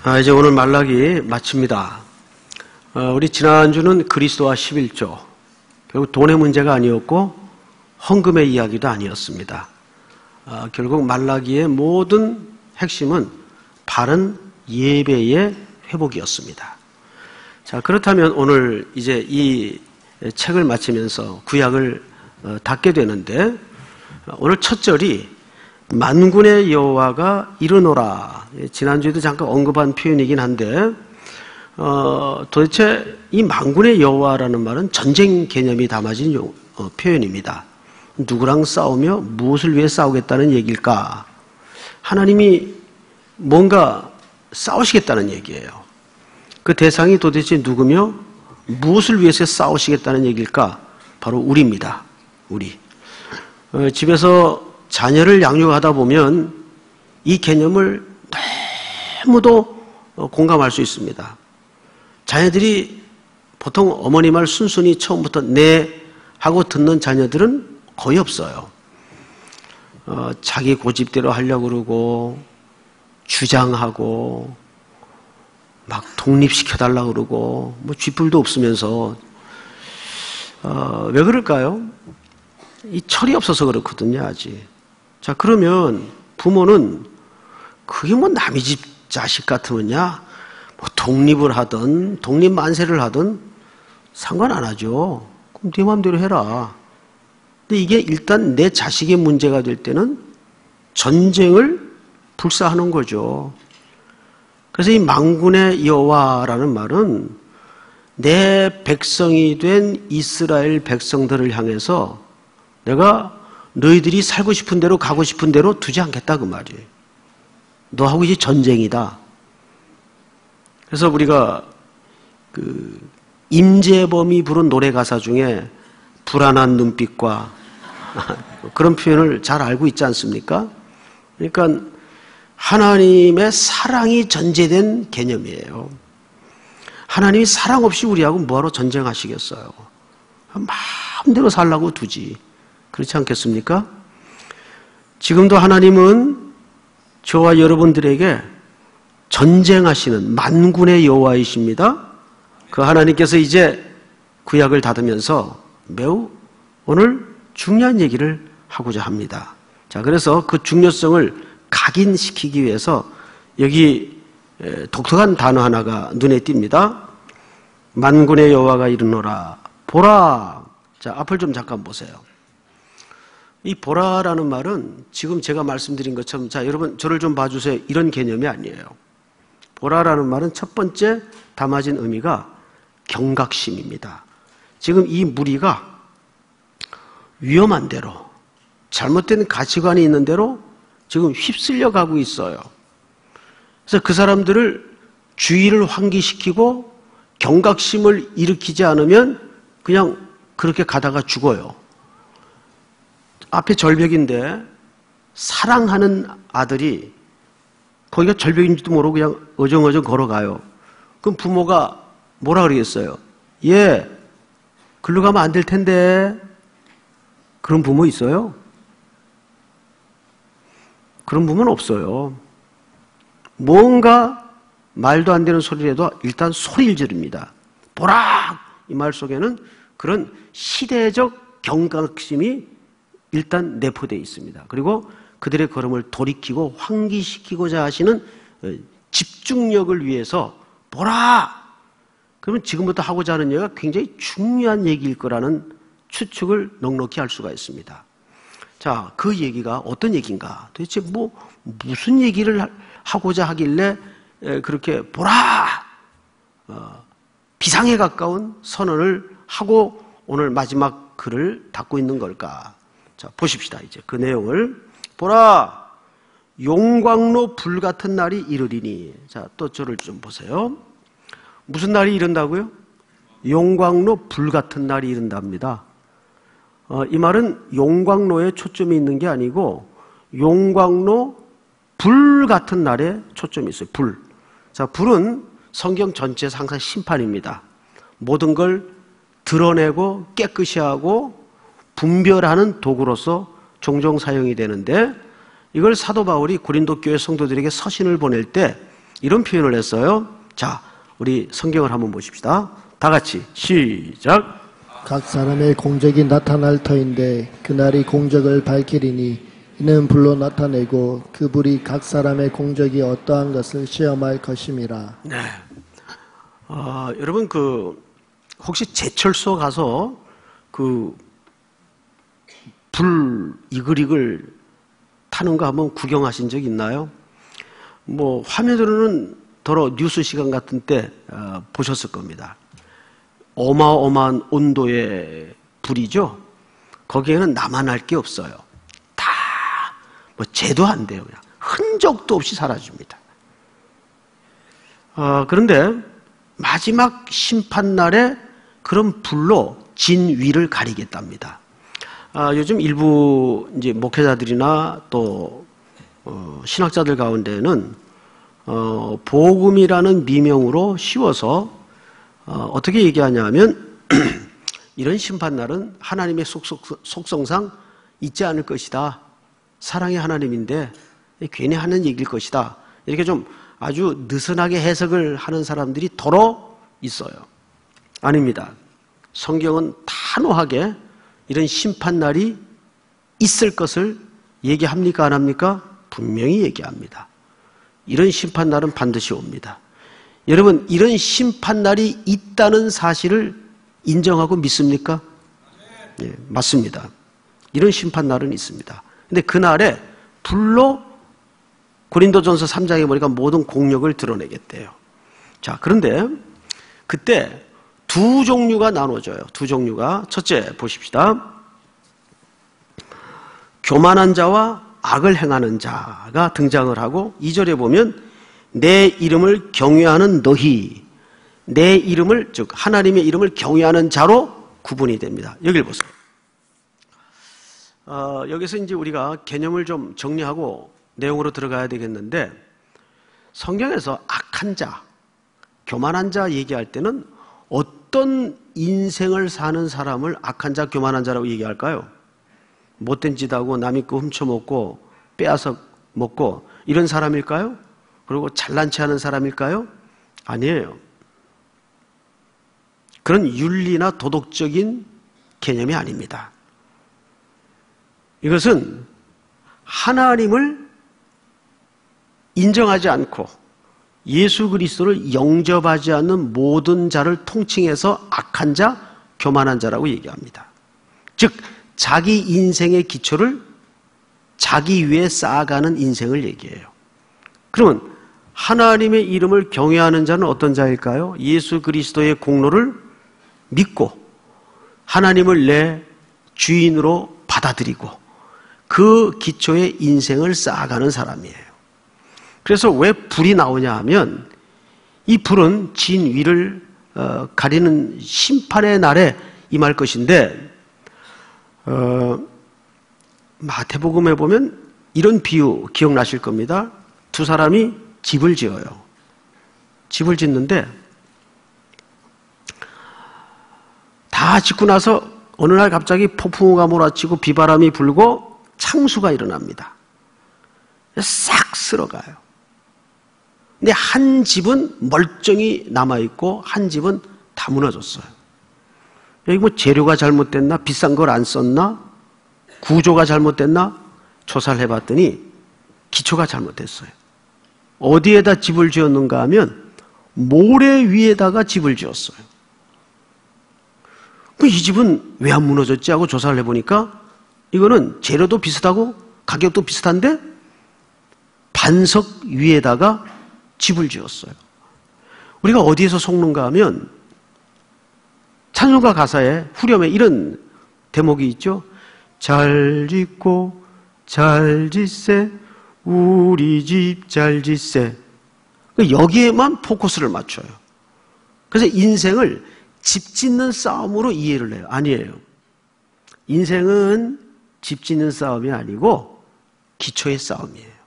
이제 오늘 말라기 마칩니다. 우리 지난주는 그리스도와 11조, 결국 돈의 문제가 아니었고 헌금의 이야기도 아니었습니다. 결국 말라기의 모든 핵심은 바른 예배의 회복이었습니다. 자, 그렇다면 오늘 이제 이 책을 마치면서 구약을 닫게 되는데, 오늘 첫 절이 만군의 여호와가 이르노라. 지난주에도 잠깐 언급한 표현이긴 한데, 도대체 이 만군의 여호와라는 말은 전쟁 개념이 담아진 표현입니다. 누구랑 싸우며 무엇을 위해 싸우겠다는 얘기일까? 하나님이 뭔가 싸우시겠다는 얘기예요. 그 대상이 도대체 누구며 무엇을 위해서 싸우시겠다는 얘기일까? 바로 우리입니다. 우리. 집에서 자녀를 양육하다 보면 이 개념을 너무도 공감할 수 있습니다. 자녀들이 보통 어머니 말 순순히 처음부터 네 하고 듣는 자녀들은 거의 없어요. 자기 고집대로 하려고 그러고 주장하고 막 독립시켜달라고 그러고 뭐 쥐뿔도 없으면서 왜 그럴까요? 이 철이 없어서 그렇거든요, 아직. 자, 그러면 부모는 그게 뭐 남의 집 자식 같으면야 뭐 독립을 하든 독립 만세를 하든 상관 안 하죠. 그럼 네 마음대로 해라. 근데 이게 일단 내 자식의 문제가 될 때는 전쟁을 불사하는 거죠. 그래서 이 만군의 여호와라는 말은 내 백성이 된 이스라엘 백성들을 향해서 내가 너희들이 살고 싶은 대로 가고 싶은 대로 두지 않겠다 그 말이에요. 너하고 이제 전쟁이다. 그래서 우리가 그 임재범이 부른 노래 가사 중에 불안한 눈빛과 그런 표현을 잘 알고 있지 않습니까? 그러니까 하나님의 사랑이 전제된 개념이에요. 하나님이 사랑 없이 우리하고 뭐하러 전쟁하시겠어요? 마음대로 살라고 두지. 그렇지 않겠습니까? 지금도 하나님은 저와 여러분들에게 전쟁하시는 만군의 여호와이십니다. 그 하나님께서 이제 구약을 닫으면서 매우 오늘 중요한 얘기를 하고자 합니다. 자, 그래서 그 중요성을 각인시키기 위해서 여기 독특한 단어 하나가 눈에 띕니다. 만군의 여호와가 이르노라 보라. 자, 앞을 좀 잠깐 보세요. 이 보라라는 말은 지금 제가 말씀드린 것처럼, 자, 여러분 저를 좀 봐주세요, 이런 개념이 아니에요. 보라라는 말은 첫 번째 담아진 의미가 경각심입니다. 지금 이 무리가 위험한 대로, 잘못된 가치관이 있는 대로 지금 휩쓸려 가고 있어요. 그래서 그 사람들을 주의를 환기시키고 경각심을 일으키지 않으면 그냥 그렇게 가다가 죽어요. 앞에 절벽인데 사랑하는 아들이 거기가 절벽인지도 모르고 그냥 어정어정 걸어가요. 그럼 부모가 뭐라 그러겠어요? 얘 글로 가면 안 될 텐데. 그런 부모 있어요? 그런 부모는 없어요. 뭔가 말도 안 되는 소리를 해도 일단 소리를 지릅니다. 보라! 이 말 속에는 그런 시대적 경각심이 일단 내포되어 있습니다. 그리고 그들의 걸음을 돌이키고 환기시키고자 하시는 집중력을 위해서 보라! 그러면 지금부터 하고자 하는 얘기가 굉장히 중요한 얘기일 거라는 추측을 넉넉히 할 수가 있습니다. 자, 그 얘기가 어떤 얘기인가? 도대체 무슨 얘기를 하고자 하길래 그렇게 보라! 비상에 가까운 선언을 하고 오늘 마지막 글을 닫고 있는 걸까? 자, 보십시다. 이제 그 내용을. 보라! 용광로 불같은 날이 이르리니. 자, 또 저를 좀 보세요. 무슨 날이 이른다고요? 용광로 불같은 날이 이른답니다. 이 말은 용광로에 초점이 있는 게 아니고 용광로 불 같은 날에 초점이 있어요. 불. 자, 불은 성경 전체에서 항상 심판입니다. 모든 걸 드러내고 깨끗이 하고 분별하는 도구로서 종종 사용이 되는데, 이걸 사도 바울이 고린도 교회 성도들에게 서신을 보낼 때 이런 표현을 했어요. 자, 우리 성경을 한번 보십시다. 다 같이 시작. 각 사람의 공적이 나타날 터인데 그날이 공적을 밝히리니 이는 불로 나타내고 그 불이 각 사람의 공적이 어떠한 것을 시험할 것임이라. 네. 여러분 혹시 제철소 가서 불 이글이글 타는 거 한번 구경하신 적 있나요? 뭐 화면으로는 더러 뉴스 시간 같은 때 보셨을 겁니다. 어마어마한 온도의 불이죠. 거기에는 나만 할 게 없어요. 다 뭐 제도 안 돼요. 그냥 흔적도 없이 사라집니다. 그런데 마지막 심판날에 그런 불로 진위를 가리겠답니다. 요즘 일부 이제 목회자들이나 또 신학자들 가운데는 복음이라는 미명으로 씌워서 어떻게 얘기하냐면 이런 심판날은 하나님의 속성상 있지 않을 것이다. 사랑의 하나님인데 괜히 하는 얘기일 것이다. 이렇게 좀 아주 느슨하게 해석을 하는 사람들이 더러 있어요. 아닙니다. 성경은 단호하게 이런 심판날이 있을 것을 얘기합니까? 안 합니까? 분명히 얘기합니다. 이런 심판날은 반드시 옵니다. 여러분, 이런 심판날이 있다는 사실을 인정하고 믿습니까? 네, 맞습니다. 이런 심판날은 있습니다. 근데 그날에 불로 고린도전서 3장에 보니까 모든 공력을 드러내겠대요. 자, 그런데 그때 두 종류가 나눠져요. 두 종류가. 첫째 보십시다. 교만한 자와 악을 행하는 자가 등장을 하고 2절에 보면 내 이름을 경외하는 너희, 내 이름을 즉 하나님의 이름을 경외하는 자로 구분이 됩니다. 여기를 보세요. 여기서 이제 우리가 개념을 좀 정리하고 내용으로 들어가야 되겠는데 성경에서 악한 자, 교만한 자 얘기할 때는 어떤 인생을 사는 사람을 악한 자, 교만한 자라고 얘기할까요? 못된 짓 하고 남의 거 훔쳐먹고 빼앗아 먹고 이런 사람일까요? 그리고 잘난 체 하는 사람일까요? 아니에요. 그런 윤리나 도덕적인 개념이 아닙니다. 이것은 하나님을 인정하지 않고 예수 그리스도를 영접하지 않는 모든 자를 통칭해서 악한 자, 교만한 자라고 얘기합니다. 즉 자기 인생의 기초를 자기 위에 쌓아가는 인생을 얘기해요. 그러면 하나님의 이름을 경외하는 자는 어떤 자일까요? 예수 그리스도의 공로를 믿고 하나님을 내 주인으로 받아들이고 그 기초의 인생을 쌓아가는 사람이에요. 그래서 왜 불이 나오냐 하면 이 불은 진위를 가리는 심판의 날에 임할 것인데 마태복음에 보면 이런 비유 기억나실 겁니다. 두 사람이 집을 지어요. 집을 짓는데 다 짓고 나서 어느 날 갑자기 폭풍우가 몰아치고 비바람이 불고 창수가 일어납니다. 싹 쓸어가요. 근데 한 집은 멀쩡히 남아있고 한 집은 다 무너졌어요. 여기 뭐 재료가 잘못됐나? 비싼 걸 안 썼나? 구조가 잘못됐나? 조사를 해봤더니 기초가 잘못됐어요. 어디에다 집을 지었는가 하면 모래 위에다가 집을 지었어요. 이 집은 왜 안 무너졌지 하고 조사를 해보니까 이거는 재료도 비슷하고 가격도 비슷한데 반석 위에다가 집을 지었어요. 우리가 어디에서 속는가 하면 찬송가 가사에 후렴에 이런 대목이 있죠. 잘 짓고 잘 짓세 우리 집 잘 짓세. 여기에만 포커스를 맞춰요. 그래서 인생을 집 짓는 싸움으로 이해를 해요. 아니에요. 인생은 집 짓는 싸움이 아니고 기초의 싸움이에요.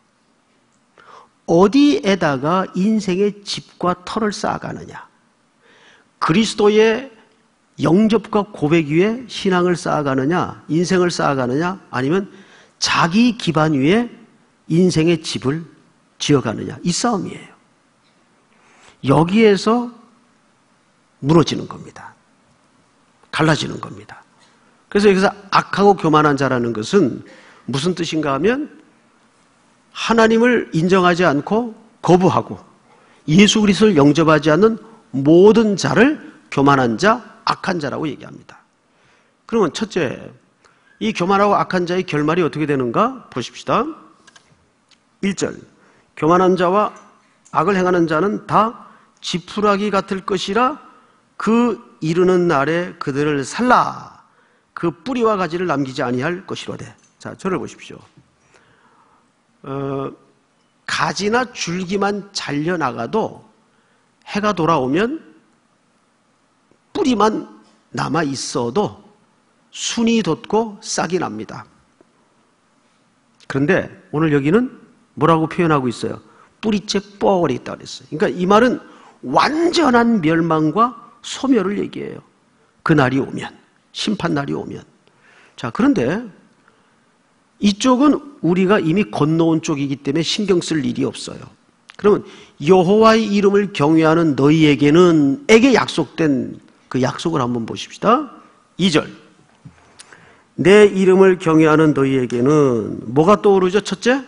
어디에다가 인생의 집과 터를 쌓아가느냐. 그리스도의 영접과 고백 위에 신앙을 쌓아가느냐, 인생을 쌓아가느냐, 아니면 자기 기반 위에 인생의 집을 지어가느냐. 이 싸움이에요. 여기에서 무너지는 겁니다. 갈라지는 겁니다. 그래서 여기서 악하고 교만한 자라는 것은 무슨 뜻인가 하면 하나님을 인정하지 않고 거부하고 예수 그리스도를 영접하지 않는 모든 자를 교만한 자, 악한 자라고 얘기합니다. 그러면 첫째, 이 교만하고 악한 자의 결말이 어떻게 되는가 보십시다. 1절, 교만한 자와 악을 행하는 자는 다 지푸라기 같을 것이라 그 이르는 날에 그들을 살라 그 뿌리와 가지를 남기지 아니할 것이로되. 자, 저를 보십시오. 가지나 줄기만 잘려나가도 해가 돌아오면 뿌리만 남아 있어도 순이 돋고 싹이 납니다. 그런데 오늘 여기는 뭐라고 표현하고 있어요? 뿌리째 뻐거리 있다고 그랬어요. 그러니까 이 말은 완전한 멸망과 소멸을 얘기해요. 그날이 오면, 심판날이 오면. 자, 그런데 이쪽은 우리가 이미 건너온 쪽이기 때문에 신경 쓸 일이 없어요. 그러면 여호와의 이름을 경외하는 너희에게는 에게 약속된 그 약속을 한번 보십시다. 2절, 내 이름을 경외하는 너희에게는 뭐가 떠오르죠? 첫째,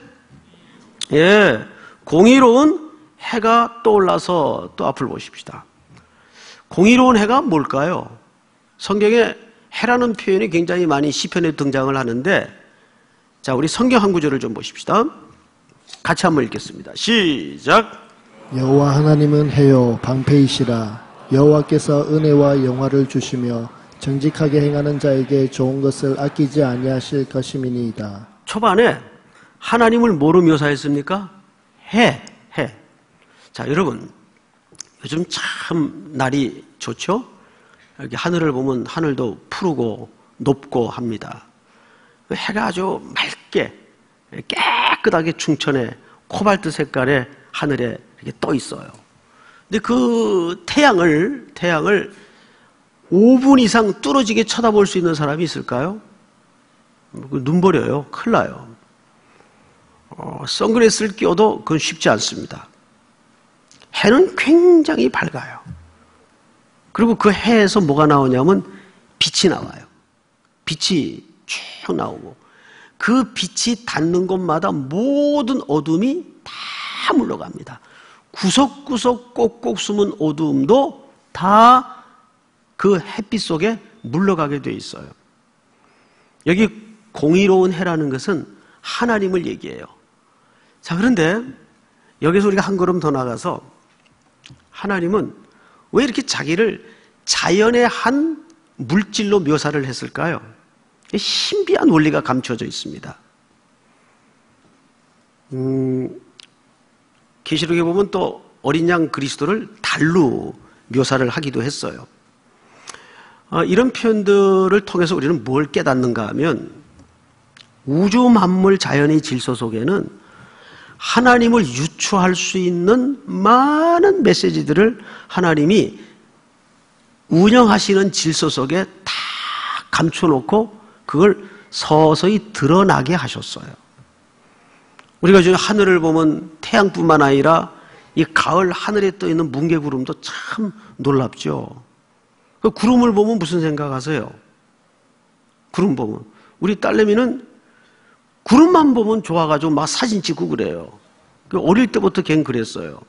공의로운 해가 떠올라서 또 앞을 보십시다. 공의로운 해가 뭘까요? 성경에 해라는 표현이 굉장히 많이 시편에 등장을 하는데, 자, 우리 성경 한 구절을 좀 보십시다. 같이 한번 읽겠습니다. 시작. 여호와 하나님은 해요 방패이시라. 여호와께서 은혜와 영화를 주시며 정직하게 행하는 자에게 좋은 것을 아끼지 아니하실 것임이니이다. 초반에 하나님을 뭐로 묘사했습니까? 해. 자, 여러분, 요즘 참 날이 좋죠? 이렇게 하늘을 보면 하늘도 푸르고 높고 합니다. 해가 아주 맑게 깨끗하게 충천에 코발트 색깔의 하늘에 이렇게 떠 있어요. 근데 그 태양을 5분 이상 뚫어지게 쳐다볼 수 있는 사람이 있을까요? 눈 버려요. 큰일 나요. 선글라스를 끼워도 그건 쉽지 않습니다. 해는 굉장히 밝아요. 그리고 그 해에서 뭐가 나오냐면 빛이 나와요. 빛이 쭉 나오고 그 빛이 닿는 곳마다 모든 어둠이 다 물러갑니다. 구석구석 꼭꼭 숨은 어두움도 다 그 햇빛 속에 물러가게 돼 있어요. 여기 공의로운 해라는 것은 하나님을 얘기해요. 자, 그런데 여기서 우리가 한 걸음 더 나가서 하나님은 왜 이렇게 자기를 자연의 한 물질로 묘사를 했을까요? 신비한 원리가 감춰져 있습니다. 계시록에 보면 또 어린 양 그리스도를 달로 묘사를 하기도 했어요. 이런 표현들을 통해서 우리는 뭘 깨닫는가 하면 우주 만물 자연의 질서 속에는 하나님을 유추할 수 있는 많은 메시지들을 하나님이 운영하시는 질서 속에 다 감춰놓고 그걸 서서히 드러나게 하셨어요. 우리가 요즘 하늘을 보면 태양뿐만 아니라 이 가을 하늘에 떠 있는 뭉게구름도 참 놀랍죠. 그 구름을 보면 무슨 생각하세요? 구름 보면 우리 딸내미는 구름만 보면 좋아가지고 막 사진 찍고 그래요. 어릴 때부터 걘 그랬어요.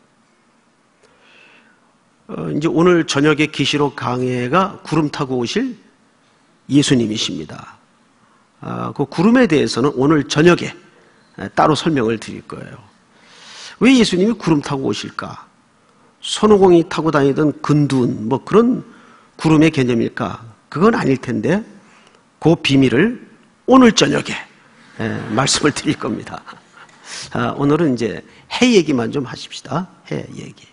이제 오늘 저녁에 계시록 강해가 구름 타고 오실 예수님이십니다. 그 구름에 대해서는 오늘 저녁에 따로 설명을 드릴 거예요. 왜 예수님이 구름 타고 오실까? 손오공이 타고 다니던 근두운 뭐 그런 구름의 개념일까? 그건 아닐 텐데 그 비밀을 오늘 저녁에 말씀을 드릴 겁니다. 오늘은 이제 해 얘기만 좀 하십시다. 해 얘기.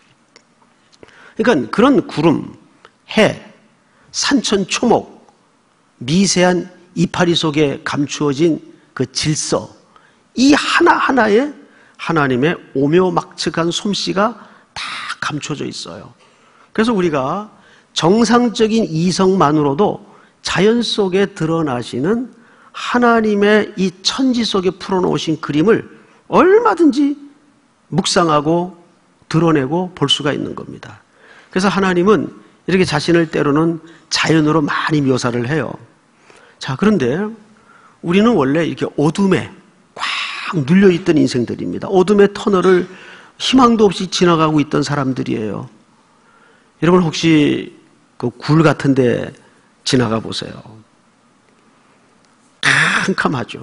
그러니까 그런 구름, 해, 산천초목, 미세한 이파리 속에 감추어진 그 질서, 이 하나하나에 하나님의 오묘막측한 솜씨가 다 감춰져 있어요. 그래서 우리가 정상적인 이성만으로도 자연 속에 드러나시는 하나님의 이 천지 속에 풀어놓으신 그림을 얼마든지 묵상하고 드러내고 볼 수가 있는 겁니다. 그래서 하나님은 이렇게 자신을 때로는 자연으로 많이 묘사를 해요. 자, 그런데 우리는 원래 이렇게 어둠에 꽉 눌려있던 인생들입니다. 어둠의 터널을 희망도 없이 지나가고 있던 사람들이에요. 여러분 혹시 그 굴 같은 데 지나가 보세요. 캄캄하죠.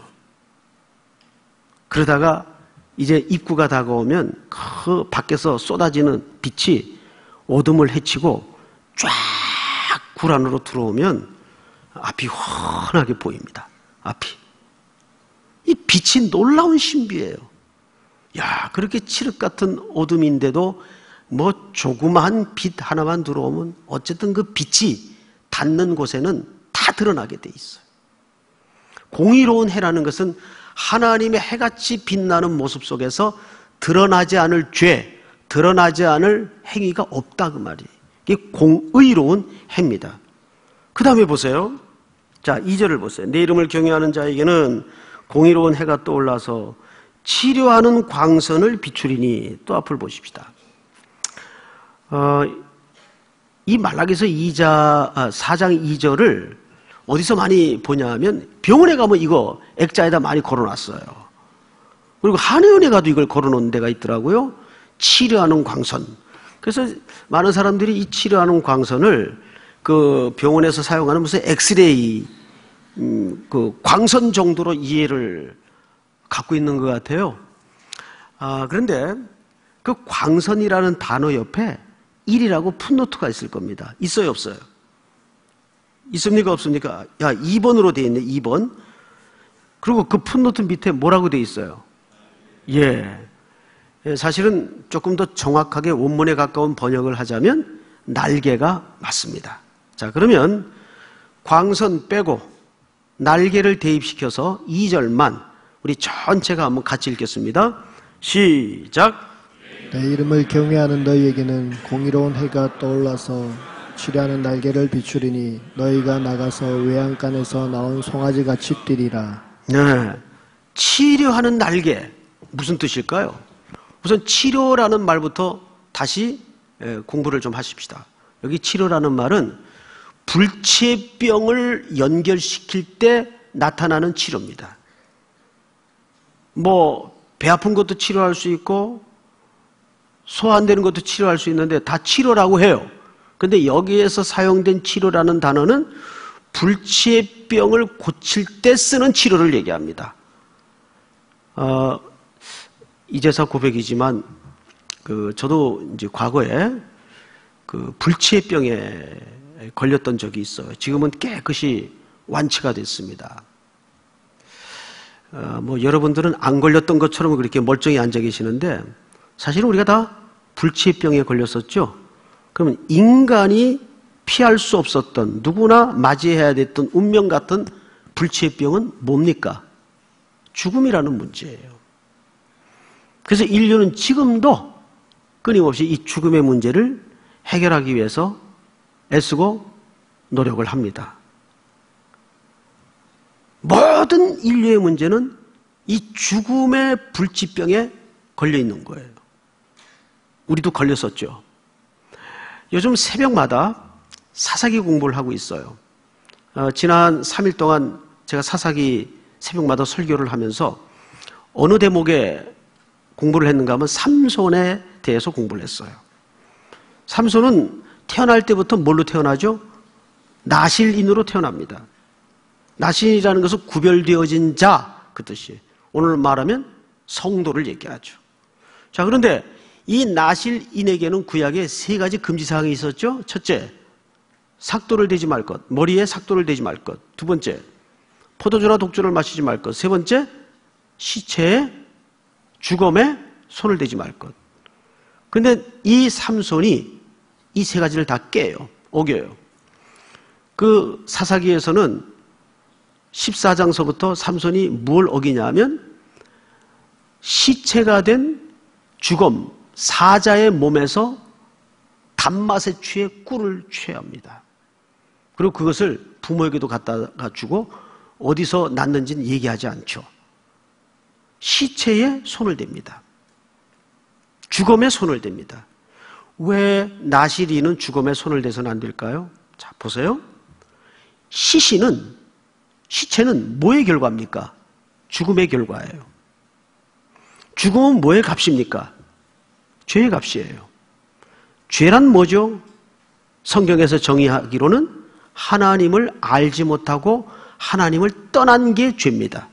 그러다가 이제 입구가 다가오면 그 밖에서 쏟아지는 빛이 어둠을 헤치고 쫙 굴 안으로 들어오면 앞이 훤하게 보입니다. 앞이. 이 빛이 놀라운 신비예요. 야, 그렇게 칠흑 같은 어둠인데도 뭐 조그마한 빛 하나만 들어오면 어쨌든 그 빛이 닿는 곳에는 다 드러나게 돼 있어요. 공의로운 해라는 것은 하나님의 해같이 빛나는 모습 속에서 드러나지 않을 죄, 드러나지 않을 행위가 없다 그 말이에요. 이게 공의로운 해입니다. 그 다음에 보세요. 자, 2절을 보세요. 내 이름을 경외하는 자에게는 공의로운 해가 떠올라서 치료하는 광선을 비추리니. 또 앞을 보십시다. 이 말라기서 4장 2절을 어디서 많이 보냐 하면 병원에 가면 이거 액자에다 많이 걸어놨어요. 그리고 한의원에 가도 이걸 걸어놓은 데가 있더라고요. 치료하는 광선. 그래서 많은 사람들이 이 치료하는 광선을 그 병원에서 사용하는 무슨 엑스레이 그 광선 정도로 이해를 갖고 있는 것 같아요. 그런데 그 광선이라는 단어 옆에 1이라고 풋노트가 있을 겁니다. 있어요, 없어요? 있습니까, 없습니까? 야, 2번으로 되어 있네, 2번. 그리고 그 풋노트 밑에 뭐라고 되어 있어요? 예. 사실은 조금 더 정확하게 원문에 가까운 번역을 하자면 날개가 맞습니다. 자, 그러면 광선 빼고 날개를 대입시켜서 2절만 우리 전체가 한번 같이 읽겠습니다. 시작. 내 이름을 경외하는 너희에게는 공의로운 해가 떠올라서 치료하는 날개를 비추리니 너희가 나가서 외양간에서 나온 송아지같이 뛰리라. 네, 치료하는 날개 무슨 뜻일까요? 우선 치료라는 말부터 다시 공부를 좀 하십시다. 여기 치료라는 말은 불치병을 연결시킬 때 나타나는 치료입니다. 뭐 배 아픈 것도 치료할 수 있고 소 안 되는 것도 치료할 수 있는데 다 치료라고 해요. 근데 여기에서 사용된 치료라는 단어는 불치병을 고칠 때 쓰는 치료를 얘기합니다. 이제서 고백이지만 저도 이제 과거에 그 불치병에 걸렸던 적이 있어요. 지금은 깨끗이 완치가 됐습니다. 뭐 여러분들은 안 걸렸던 것처럼 그렇게 멀쩡히 앉아 계시는데 사실은 우리가 다 불치병에 걸렸었죠. 그러면 인간이 피할 수 없었던 누구나 맞이해야 됐던 운명 같은 불치병은 뭡니까? 죽음이라는 문제예요. 그래서 인류는 지금도 끊임없이 이 죽음의 문제를 해결하기 위해서 애쓰고 노력을 합니다. 모든 인류의 문제는 이 죽음의 불치병에 걸려 있는 거예요. 우리도 걸렸었죠. 요즘 새벽마다 사사기 공부를 하고 있어요. 지난 3일 동안 제가 사사기 새벽마다 설교를 하면서 어느 대목에 공부를 했는가 하면 삼손에 대해서 공부를 했어요. 삼손은 태어날 때부터 뭘로 태어나죠? 나실인으로 태어납니다. 나실이라는 것은 구별되어진 자 그 뜻이에요. 오늘 말하면 성도를 얘기하죠. 자, 그런데 이 나실인에게는 구약에 3가지 금지사항이 있었죠. 첫째, 삭도를 대지 말 것. 머리에 삭도를 대지 말 것. 두 번째, 포도주나 독주를 마시지 말 것. 세 번째, 시체에 주검에 손을 대지 말 것. 그런데 이 삼손이 이 3가지를 다 깨요. 어겨요. 그 사사기에서는 14장서부터 삼손이 뭘 어기냐 하면 시체가 된 주검, 사자의 몸에서 단맛에 취해 꿀을 취합니다. 그리고 그것을 부모에게도 갖다가 주고 어디서 났는지는 얘기하지 않죠. 시체에 손을 댑니다. 죽음에 손을 댑니다. 왜 나시린은 죽음에 손을 대서는 안 될까요? 자, 보세요. 시체는 뭐의 결과입니까? 죽음의 결과예요. 죽음은 뭐의 값입니까? 죄의 값이에요. 죄란 뭐죠? 성경에서 정의하기로는 하나님을 알지 못하고 하나님을 떠난 게 죄입니다.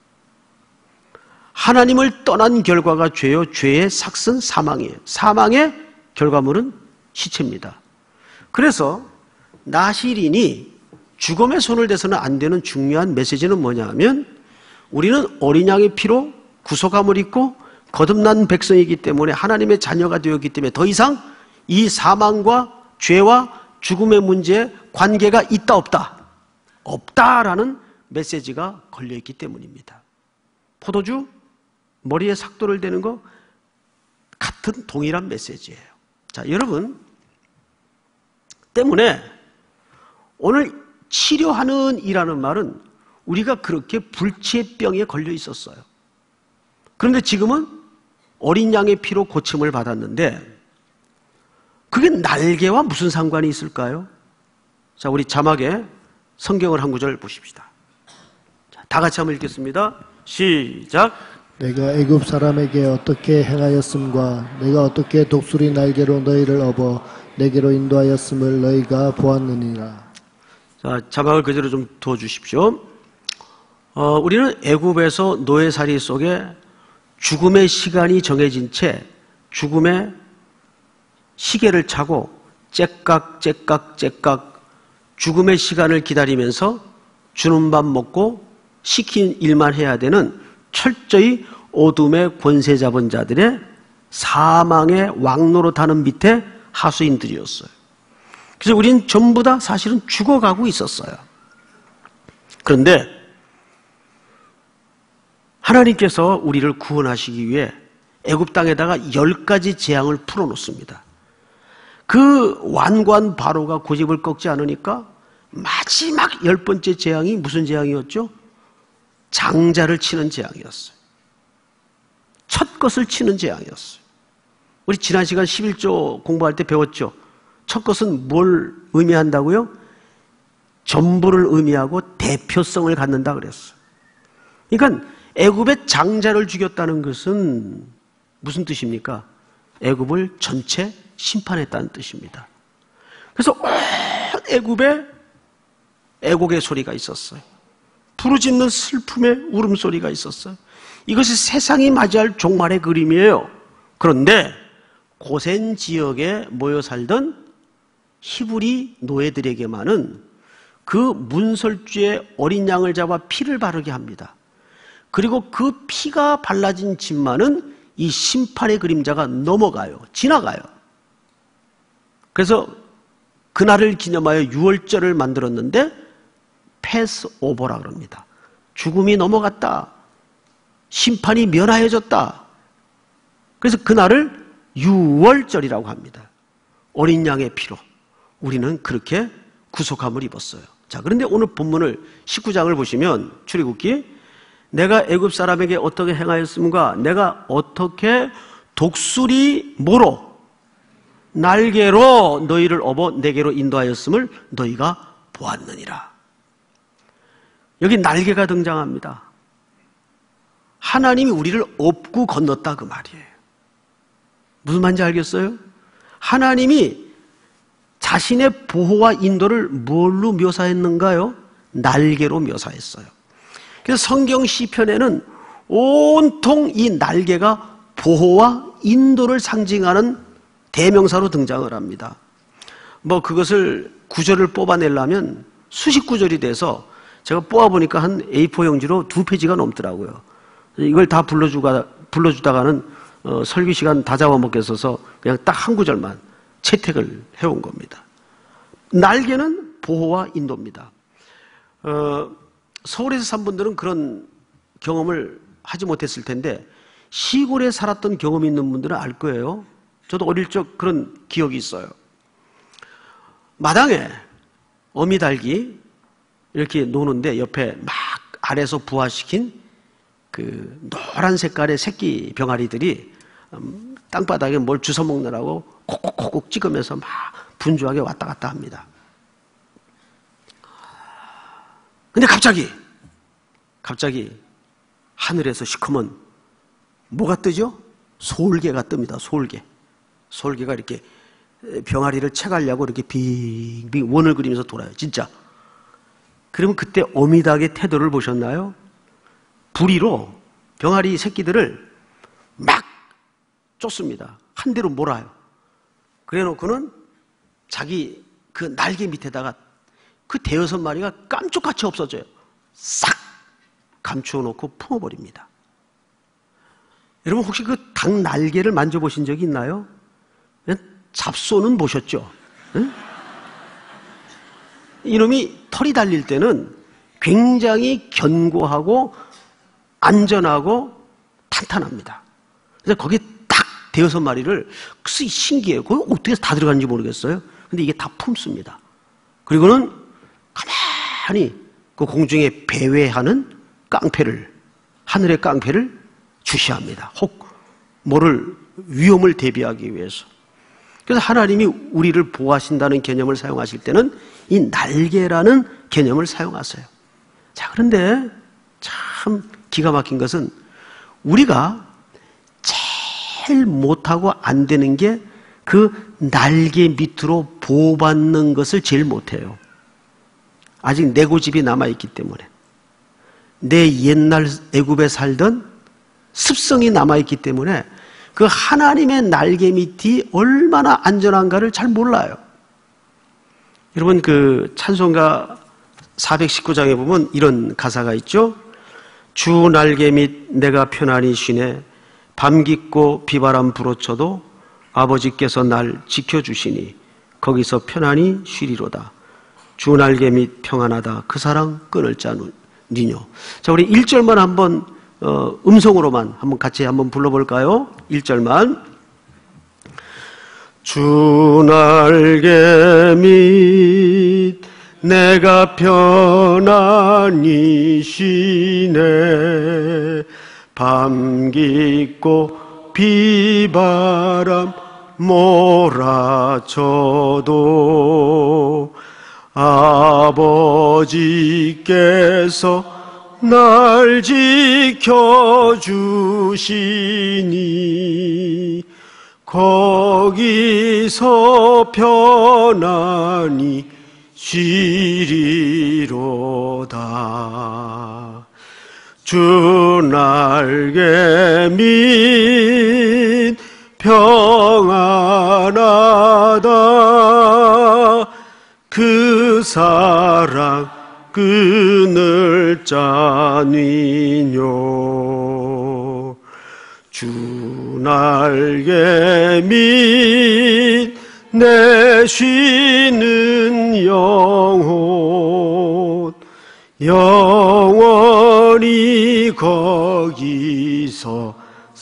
하나님을 떠난 결과가 죄요. 죄의 삭은 사망이에요. 사망의 결과물은 시체입니다. 그래서 나시린이 죽음의 손을 대서는 안 되는 중요한 메시지는 뭐냐 하면 우리는 어린 양의 피로 구속함을 입고 거듭난 백성이기 때문에 하나님의 자녀가 되었기 때문에 더 이상 이 사망과 죄와 죽음의 문제에 관계가 있다 없다? 없다라는 메시지가 걸려있기 때문입니다. 포도주 머리에 삭도를 대는 거 같은 동일한 메시지예요. 자, 여러분 때문에 오늘 치료하는 이라는 말은 우리가 그렇게 불치병에 걸려 있었어요. 그런데 지금은 어린 양의 피로 고침을 받았는데 그게 날개와 무슨 상관이 있을까요? 자, 우리 자막에 성경을 한 구절 보십시다. 자, 다 같이 한번 읽겠습니다. 시작. 내가 애굽 사람에게 어떻게 행하였음과 내가 어떻게 독수리 날개로 너희를 업어 내게로 인도하였음을 너희가 보았느니라. 자, 자막을 그대로 좀 둬주십시오. 우리는 애굽에서 노예살이 속에 죽음의 시간이 정해진 채 죽음의 시계를 차고 째깍 죽음의 시간을 기다리면서 주는 밥 먹고 시킨 일만 해야 되는 철저히 어둠의 권세 잡은 자들의 사망의 왕노릇하는 밑에 하수인들이었어요. 그래서 우리는 전부 다 사실은 죽어가고 있었어요. 그런데 하나님께서 우리를 구원하시기 위해 애굽 땅에다가 10가지 재앙을 풀어놓습니다. 그 완고한 바로가 고집을 꺾지 않으니까 마지막 10번째 재앙이 무슨 재앙이었죠? 장자를 치는 재앙이었어요. 첫 것을 치는 재앙이었어요. 우리 지난 시간 11조 공부할 때 배웠죠? 첫 것은 뭘 의미한다고요? 전부를 의미하고 대표성을 갖는다 그랬어요. 그러니까 애굽의 장자를 죽였다는 것은 무슨 뜻입니까? 애굽을 전체 심판했다는 뜻입니다. 그래서 온 애굽에 애곡의 소리가 있었어요. 부르짖는 슬픔의 울음소리가 있었어요. 이것이 세상이 맞이할 종말의 그림이에요. 그런데 고센 지역에 모여 살던 히브리 노예들에게만은 그 문설주에 어린 양을 잡아 피를 바르게 합니다. 그리고 그 피가 발라진 집만은 이 심판의 그림자가 넘어가요. 지나가요. 그래서 그날을 기념하여 유월절을 만들었는데 패스오버라 그럽니다. 죽음이 넘어갔다. 심판이 면하여졌다. 그래서 그날을 유월절이라고 합니다. 어린 양의 피로 우리는 그렇게 구속함을 입었어요. 자, 그런데 오늘 본문을 19장을 보시면 출애굽기 내가 애굽 사람에게 어떻게 행하였음과 내가 어떻게 독수리 모로 날개로 너희를 업어 내게로 인도하였음을 너희가 보았느니라. 여기 날개가 등장합니다. 하나님이 우리를 업고 건넜다 그 말이에요. 무슨 말인지 알겠어요? 하나님이 자신의 보호와 인도를 뭘로 묘사했는가요? 날개로 묘사했어요. 그래서 성경 시편에는 온통 이 날개가 보호와 인도를 상징하는 대명사로 등장을 합니다. 그것을 구절을 뽑아내려면 수십 구절이 돼서 제가 뽑아보니까 한 A4 용지로 2페이지가 넘더라고요. 이걸 다 불러주다가는 설교 시간 다 잡아먹겠어서 그냥 딱 한 구절만 채택을 해온 겁니다. 날개는 보호와 인도입니다. 서울에서 산 분들은 그런 경험을 하지 못했을 텐데 시골에 살았던 경험이 있는 분들은 알 거예요. 저도 어릴 적 그런 기억이 있어요. 마당에 어미닭이 이렇게 노는데 옆에 막 알에서 부화시킨 그 노란 색깔의 새끼 병아리들이 땅바닥에 뭘 주워 먹느라고 콕콕콕 찍으면서 막 분주하게 왔다 갔다 합니다. 근데 갑자기 하늘에서 시커먼 뭐가 뜨죠? 솔개가 뜹니다. 솔개가 이렇게 병아리를 채가려고 이렇게 빙빙 원을 그리면서 돌아요. 진짜. 그러면 그때 어미닭의 태도를 보셨나요? 부리로 병아리 새끼들을 막 쫓습니다. 한 대로 몰아요. 그래 놓고는 자기 그 날개 밑에다가 그 대여섯 마리가 깜짝같이 없어져요. 싹 감추어 놓고 품어버립니다. 여러분 혹시 그 닭 날개를 만져보신 적이 있나요? 잡소는 보셨죠? 응? 이놈이 털이 달릴 때는 굉장히 견고하고 안전하고 탄탄합니다. 그래서 거기에 딱 대여섯 마리를 신기해요. 그걸 어떻게 다 들어가는지 모르겠어요. 근데 이게 다 품습니다. 그리고는 가만히 그 공중에 배회하는 깡패를, 하늘의 깡패를 주시합니다. 혹 뭐를 위험을 대비하기 위해서. 그래서 하나님이 우리를 보호하신다는 개념을 사용하실 때는 이 날개라는 개념을 사용하세요. 자, 그런데 참 기가 막힌 것은 우리가 제일 못하고 안 되는 게 그 날개 밑으로 보호받는 것을 제일 못해요. 아직 내 고집이 남아있기 때문에. 내 옛날 애굽에 살던 습성이 남아있기 때문에 그 하나님의 날개 밑이 얼마나 안전한가를 잘 몰라요. 여러분 그 찬송가 419장에 보면 이런 가사가 있죠. 주 날개 밑 내가 편안히 쉬네 밤 깊고 비바람 불어쳐도 아버지께서 날 지켜주시니 거기서 편안히 쉬리로다. 주 날개 밑 평안하다 그 사랑 끊을 자 니뇨. 자, 우리 1절만 한번 음성으로만 한번 같이 한번 불러볼까요? 1절만. 주 날개 밑 내가 편안히 쉬네 밤 깊고 비바람 몰아쳐도 아버지께서 날 지켜주시니 거기서 편안히 쉬리로다. 주 날개 밑 평안하다 그 사랑 끊을 자니뇨. 주 날개 밑 내 쉬는 영혼 영원히 거기서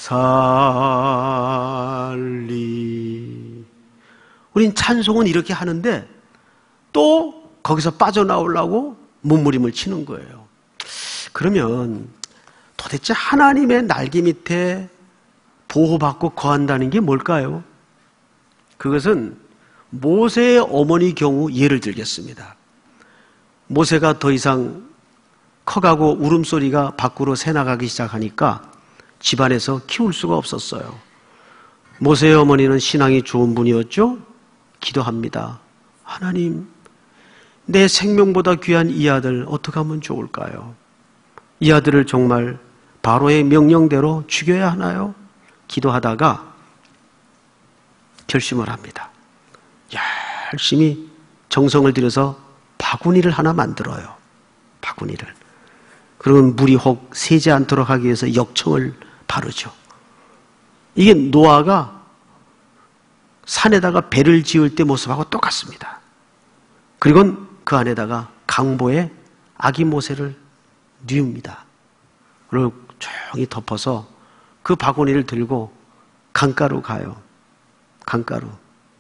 살리. 우린 찬송은 이렇게 하는데 또 거기서 빠져나오려고 몸부림을 치는 거예요. 그러면 도대체 하나님의 날개 밑에 보호받고 거한다는 게 뭘까요? 그것은 모세의 어머니 경우 예를 들겠습니다. 모세가 더 이상 커가고 울음소리가 밖으로 새나가기 시작하니까 집안에서 키울 수가 없었어요. 모세의 어머니는 신앙이 좋은 분이었죠? 기도합니다. 하나님, 내 생명보다 귀한 이 아들 어떻게 하면 좋을까요? 이 아들을 정말 바로의 명령대로 죽여야 하나요? 기도하다가 결심을 합니다. 열심히 정성을 들여서 바구니를 하나 만들어요. 바구니를. 그러면 물이 혹 새지 않도록 하기 위해서 역청을 바르죠. 이게 노아가 산에다가 배를 지을 때 모습하고 똑같습니다. 그리고 그 안에다가 강보에 아기 모세를 뉘웁니다. 그리고 조용히 덮어서 그 바구니를 들고 강가로 가요. 강가로.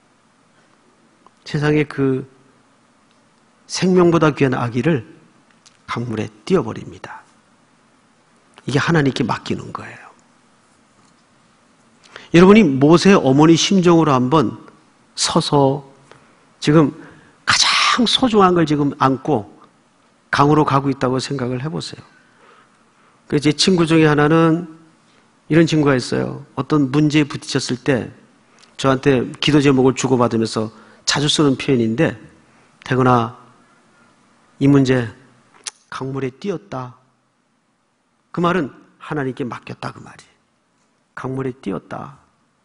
세상에 그 생명보다 귀한 아기를 강물에 띄워버립니다. 이게 하나님께 맡기는 거예요. 여러분이 모세 어머니 심정으로 한번 서서 지금 가장 소중한 걸 지금 안고 강으로 가고 있다고 생각을 해보세요. 제 친구 중에 하나는 이런 친구가 있어요. 어떤 문제에 부딪혔을 때 저한테 기도 제목을 주고받으면서 자주 쓰는 표현인데, 태근아, 이 문제 강물에 띄었다. 그 말은 하나님께 맡겼다 그 말이에요. 강물에 띄었다.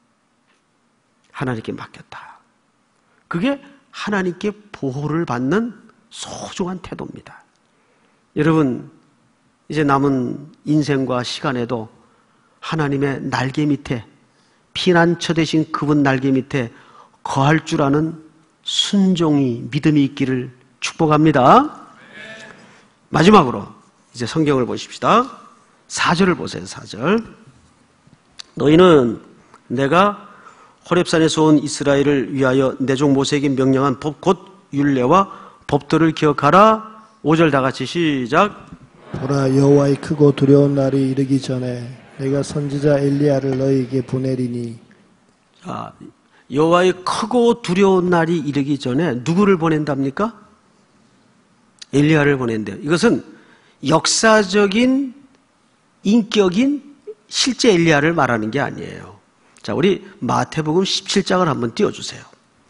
하나님께 맡겼다. 그게 하나님께 보호를 받는 소중한 태도입니다. 여러분, 이제 남은 인생과 시간에도 하나님의 날개 밑에, 피난처 되신 그분 날개 밑에 거할 줄 아는 순종이, 믿음이 있기를 축복합니다. 마지막으로 이제 성경을 보십시다. 4절을 보세요. 4절. 너희는 내가 호렙산에서 온 이스라엘을 위하여 내 종 모세에게 명령한 법 곧 율례와 법도를 기억하라. 5절 다 같이 시작. 보라, 여호와의 크고 두려운 날이 이르기 전에 내가 선지자 엘리야를 너희에게 보내리니. 자, 여호와의 크고 두려운 날이 이르기 전에 누구를 보낸답니까? 엘리야를 보낸대요. 이것은 역사적인 인격인 실제 엘리야를 말하는 게 아니에요. 자, 우리 마태복음 17장을 한번 띄워주세요.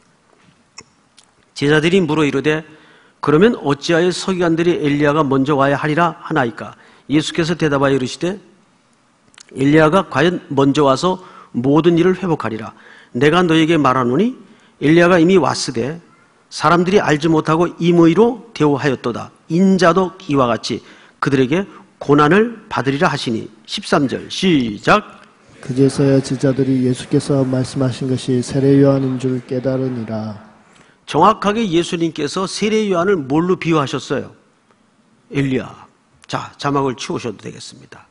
제자들이 물어 이르되 그러면 어찌하여 서기관들이 엘리야가 먼저 와야 하리라 하나이까? 예수께서 대답하여 이르시되 엘리야가 과연 먼저 와서 모든 일을 회복하리라. 내가 너에게 말하노니 엘리야가 이미 왔으되 사람들이 알지 못하고 임의로 대우하였도다. 인자도 이와 같이 그들에게 고난을 받으리라 하시니. 13절 시작. 그제서야 제자들이 예수께서 말씀하신 것이 세례 요한인 줄 깨달으니라. 정확하게 예수님께서 세례 요한을 뭘로 비유하셨어요? 엘리야. 자, 자막을 치우셔도 되겠습니다.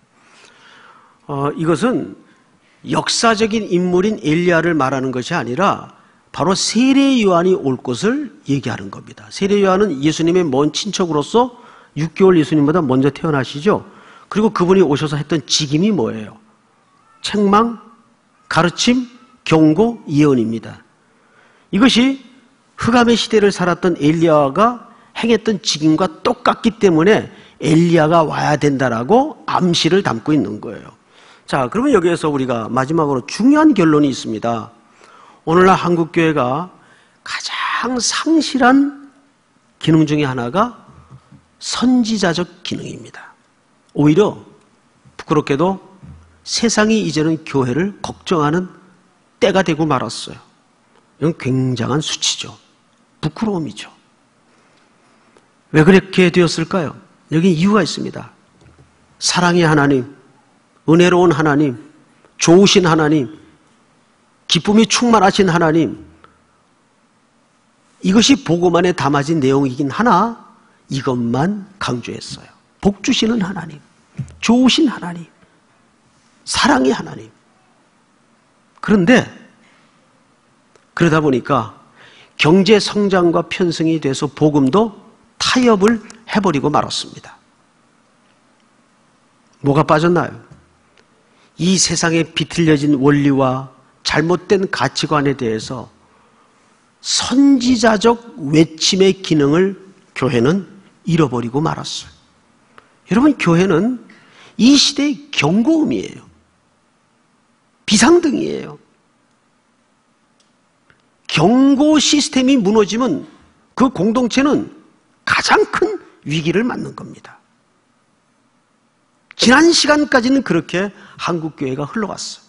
이것은 역사적인 인물인 엘리야를 말하는 것이 아니라 바로 세례 요한이 올 것을 얘기하는 겁니다. 세례 요한은 예수님의 먼 친척으로서 6개월 예수님보다 먼저 태어나시죠. 그리고 그분이 오셔서 했던 직임이 뭐예요? 책망, 가르침, 경고, 예언입니다. 이것이 흑암의 시대를 살았던 엘리야가 행했던 직임과 똑같기 때문에 엘리야가 와야 된다라고 암시를 담고 있는 거예요. 자, 그러면 여기에서 우리가 마지막으로 중요한 결론이 있습니다. 오늘날 한국교회가 가장 상실한 기능 중에 하나가 선지자적 기능입니다. 오히려 부끄럽게도 세상이 이제는 교회를 걱정하는 때가 되고 말았어요. 이건 굉장한 수치죠. 부끄러움이죠. 왜 그렇게 되었을까요? 여기 이유가 있습니다. 사랑의 하나님, 은혜로운 하나님, 좋으신 하나님, 기쁨이 충만하신 하나님, 이것이 복음 안에 담아진 내용이긴 하나 이것만 강조했어요. 복 주시는 하나님, 좋으신 하나님, 사랑의 하나님. 그런데 그러다 보니까 경제 성장과 편승이 돼서 복음도 타협을 해버리고 말았습니다. 뭐가 빠졌나요? 이 세상에 비틀려진 원리와 잘못된 가치관에 대해서 선지자적 외침의 기능을 교회는 잃어버리고 말았어요. 여러분, 교회는 이 시대의 경고음이에요. 비상등이에요. 경고 시스템이 무너지면 그 공동체는 가장 큰 위기를 맞는 겁니다. 지난 시간까지는 그렇게 한국교회가 흘러갔어요.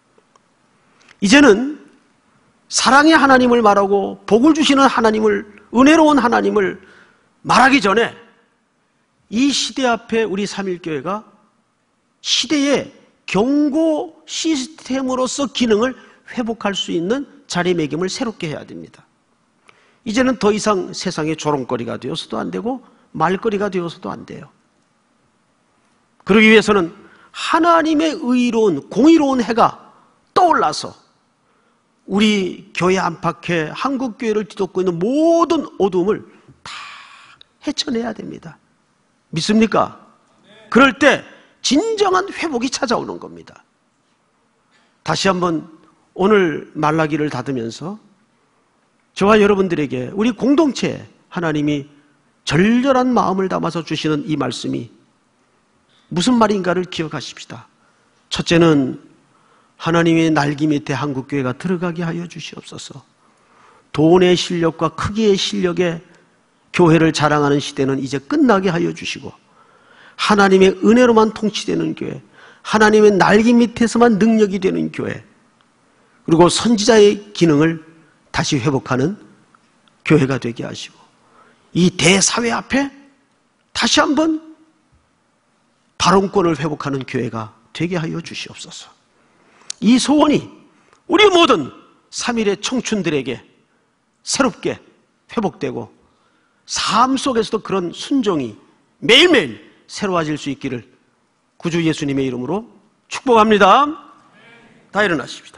이제는 사랑의 하나님을 말하고 복을 주시는 하나님을, 은혜로운 하나님을 말하기 전에 이 시대 앞에 우리 삼일교회가 시대의 경고 시스템으로서 기능을 회복할 수 있는 자리매김을 새롭게 해야 됩니다. 이제는 더 이상 세상의 조롱거리가 되어서도 안 되고 말거리가 되어서도 안 돼요. 그러기 위해서는 하나님의 의로운, 공의로운 해가 떠올라서 우리 교회 안팎에 한국교회를 뒤덮고 있는 모든 어둠을 다 헤쳐내야 됩니다. 믿습니까? 그럴 때 진정한 회복이 찾아오는 겁니다. 다시 한번 오늘 말라기를 닫으면서 저와 여러분들에게 우리 공동체에 하나님이 절절한 마음을 담아서 주시는 이 말씀이 무슨 말인가를 기억하십시다. 첫째는 하나님의 날개 밑에 한국교회가 들어가게 하여 주시옵소서. 돈의 실력과 크기의 실력에 교회를 자랑하는 시대는 이제 끝나게 하여 주시고, 하나님의 은혜로만 통치되는 교회, 하나님의 날개 밑에서만 능력이 되는 교회, 그리고 선지자의 기능을 다시 회복하는 교회가 되게 하시고, 이 대사회 앞에 다시 한번 발언권을 회복하는 교회가 되게 하여 주시옵소서. 이 소원이 우리 모든 3일의 청춘들에게 새롭게 회복되고 삶 속에서도 그런 순종이 매일매일 새로워질 수 있기를 구주 예수님의 이름으로 축복합니다. 다 일어나십시다.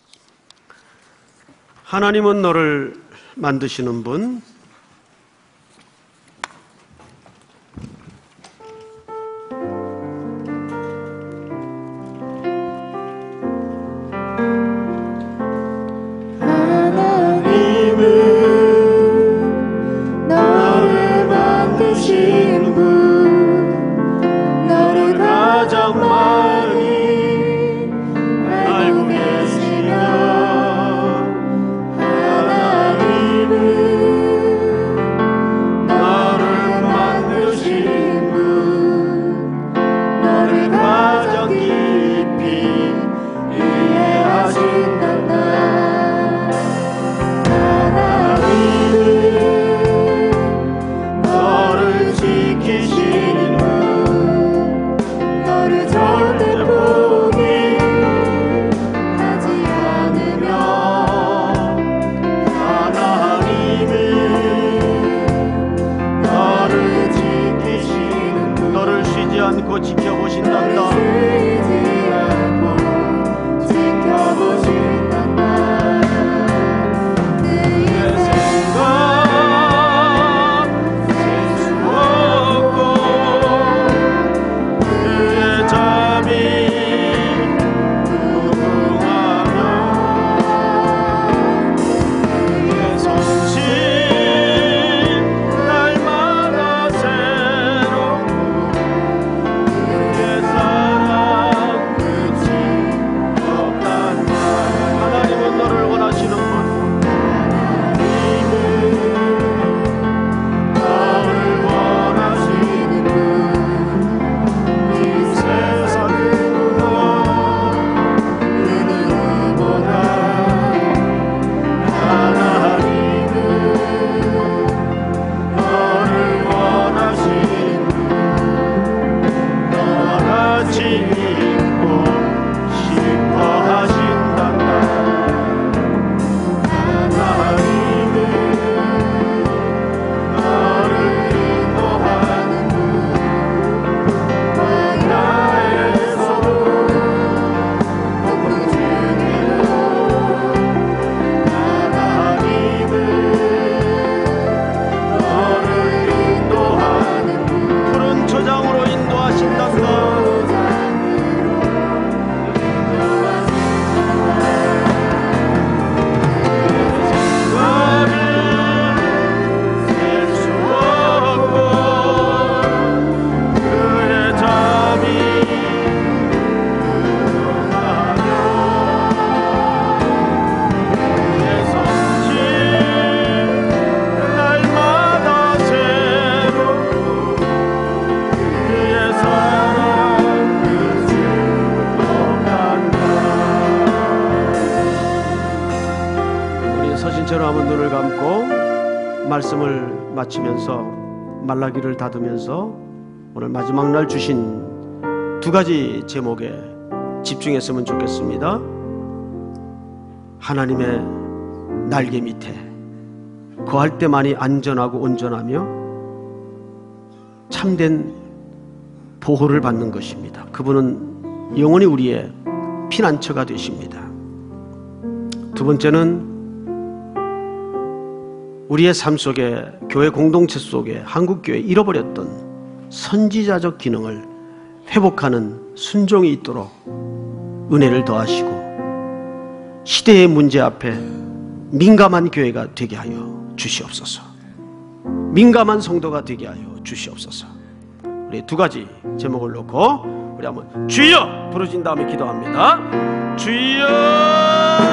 하나님은 너를 만드시는 분, 말씀을 마치면서 말라기를 닫으면서 오늘 마지막 날 주신 두 가지 제목에 집중했으면 좋겠습니다. 하나님의 날개 밑에 거할 때만이 안전하고 온전하며 참된 보호를 받는 것입니다. 그분은 영원히 우리의 피난처가 되십니다. 두 번째는 우리의 삶 속에, 교회 공동체 속에, 한국교회 잃어버렸던 선지자적 기능을 회복하는 순종이 있도록 은혜를 더하시고, 시대의 문제 앞에 민감한 교회가 되게 하여 주시옵소서. 민감한 성도가 되게 하여 주시옵소서. 우리 두 가지 제목을 놓고 우리 한번 주여 부르신 다음에 기도합니다. 주여